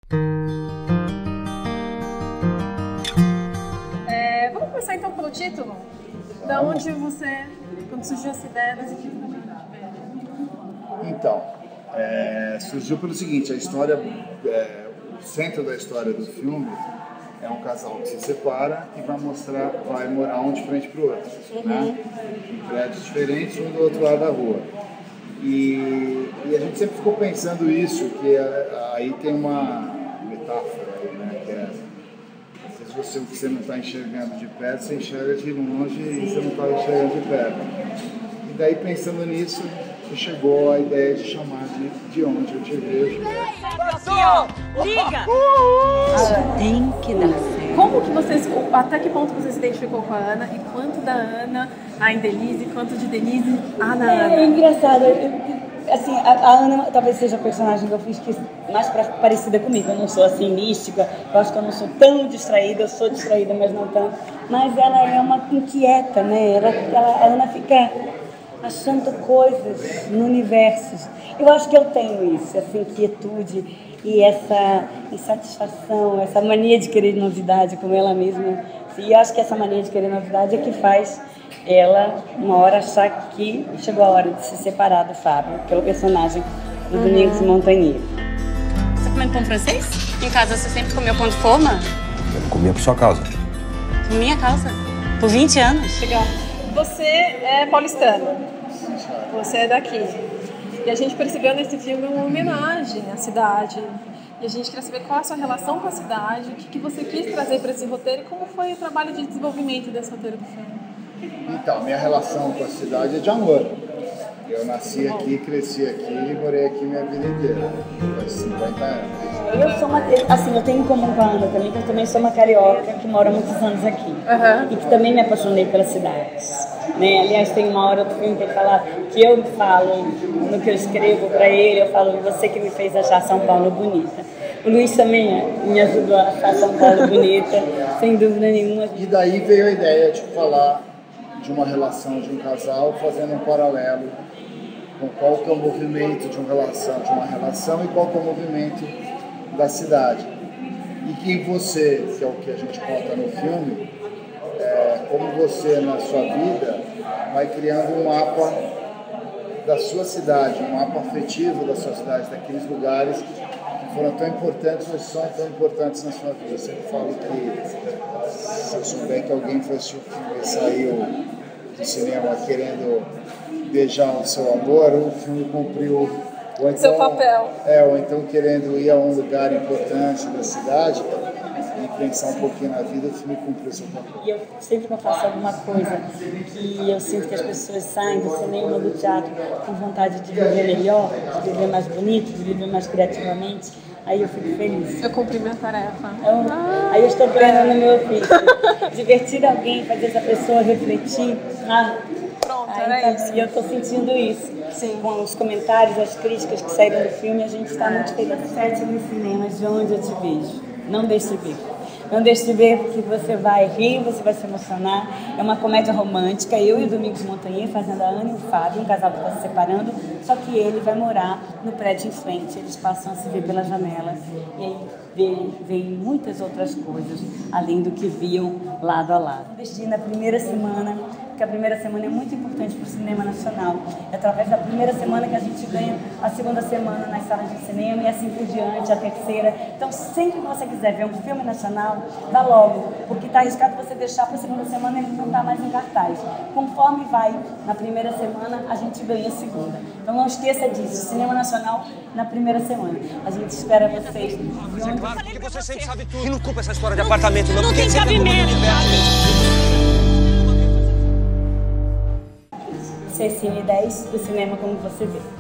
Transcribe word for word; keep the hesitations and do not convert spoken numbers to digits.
É, vamos começar então pelo título? Da onde você, quando surgiu essa ideia desse título? Então, é, surgiu pelo seguinte, a história, é, o centro da história do filme é um casal que se separa e vai mostrar, vai morar um de frente para o outro, uhum. né? Em prédios diferentes, um do outro lado da rua. E, e a gente sempre ficou pensando isso, que é, aí tem uma metáfora aí, né? Que é, às vezes você, o que você não está enxergando de perto, você enxerga de longe e você não está enxergando de perto. E daí, pensando nisso, chegou a ideia de chamar de De Onde Eu Te Vejo. Liga! Tem que dar certo. Como que vocês, até que ponto você se identificou com a Ana e quanto da Ana a Denise, quanto de Denise a Ana? É, é engraçado, eu, assim, a, a Ana talvez seja a personagem que eu fiz que mais pra, parecida comigo. Eu não sou assim mística, eu acho que eu não sou tão distraída, eu sou distraída, mas não tanto. Mas ela é uma inquieta, né? Ela, ela, a Ana fica achando coisas no universo. Eu acho que eu tenho isso, essa inquietude e essa insatisfação, essa mania de querer novidade, como ela mesma. E eu acho que essa mania de querer novidade é que faz ela, uma hora, achar que chegou a hora de se separar do Fábio, pelo personagem do uhum. Domingos Montagnier. Você comendo pão francês? Em casa você sempre comeu pão de forma? Eu comia por sua causa. Por minha causa? Por vinte anos? Legal. Você é paulistano, você é daqui. E a gente percebeu nesse filme uma homenagem à cidade. E a gente queria saber qual é a sua relação com a cidade, o que, que você quis trazer para esse roteiro e como foi o trabalho de desenvolvimento desse roteiro do filme. Então, minha relação com a cidade é de amor. Eu nasci aqui, cresci aqui e morei aqui minha vida inteira. Faz cinquenta anos. Eu sou uma, assim, eu tenho em comum com a Ana também, que eu também sou uma carioca que mora há muitos anos aqui. Uhum. E que também me apaixonei pela cidade. Né? Aliás, tem uma hora do filme que ele fala que eu falo, no que eu escrevo para ele, eu falo, você que me fez achar São Paulo bonita. O Luiz também me ajudou a achar São Paulo bonita, sem dúvida nenhuma. E daí veio a ideia de falar de uma relação de um casal, fazendo um paralelo com qual que é o movimento de uma relação, de uma relação e qual que é o movimento da cidade. E que você, que é o que a gente conta no filme, é, como você na sua vida vai criando um mapa da sua cidade, um mapa afetivo da sua cidade, daqueles lugares que foram tão importantes ou são tão importantes na sua vida. Eu sempre falo que se eu souber que alguém foi assistir o filme e saiu do cinema querendo beijar o seu amor, o filme cumpriu ou então, seu papel. É, ou então querendo ir a um lugar importante da cidade e pensar um pouquinho na vida, o filme cumpriu seu papel. E eu sempre que eu faço alguma coisa que eu sinto que as pessoas saem do cinema ou do teatro com vontade de viver melhor, de viver mais bonito, de viver mais criativamente, aí eu fico feliz. Eu cumpri minha tarefa. Eu, ah, aí eu estou plena no meu ofício. Divertir alguém, fazer essa pessoa refletir. Ah, Pronto, aí, era tá, isso. E eu estou sentindo isso. Sim. Com os comentários, as críticas que saíram do filme, a gente está muito feliz. Sete nos cinemas, de onde eu te vejo. Não deixe de ver. Não deixe de ver, porque você vai rir, você vai se emocionar. É uma comédia romântica, eu e o Domingos Montagnier fazendo a Ana e o Fábio, um casal que está se separando, só que ele vai morar no prédio em frente, eles passam a se ver pela janela e aí veem, veem muitas outras coisas, além do que viam lado a lado. Investi na primeira semana, porque a primeira semana é muito importante para o cinema nacional. É através da primeira semana que a gente ganha a segunda semana nas salas de cinema e assim por diante, a terceira. Então, sempre que você quiser ver um filme nacional, vá logo, porque está arriscado você deixar para a segunda semana e ele não está mais em cartaz. Conforme vai na primeira semana, a gente ganha a segunda. Então, não esqueça disso, cinema nacional na primeira semana. A gente espera vocês. Mas é claro, porque você sempre sabe tudo. E não culpa essa história de apartamento, não. Não tem cabimento. C Cine dez, do cinema como você vê.